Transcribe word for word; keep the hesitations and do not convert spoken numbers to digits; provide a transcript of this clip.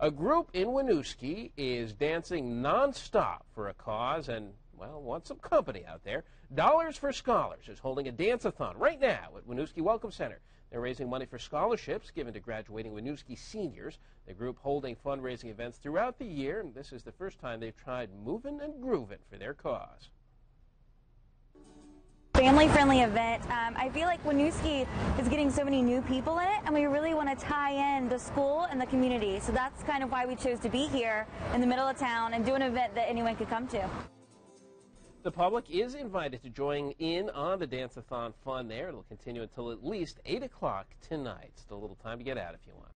A group in Winooski is dancing nonstop for a cause and, well, wants some company out there. Dollars for Scholars is holding a dance-a-thon right now at Winooski Welcome Center. They're raising money for scholarships given to graduating Winooski seniors. The group holding fundraising events throughout the year, and this is the first time they've tried moving and grooving for their cause. Family-friendly event. Um, I feel like Winooski is getting so many new people in it, and we really want to tie in the school and the community. So that's kind of why we chose to be here in the middle of town and do an event that anyone could come to. The public is invited to join in on the dance-a-thon fun there. It'll continue until at least eight o'clock tonight. Still a little time to get out if you want.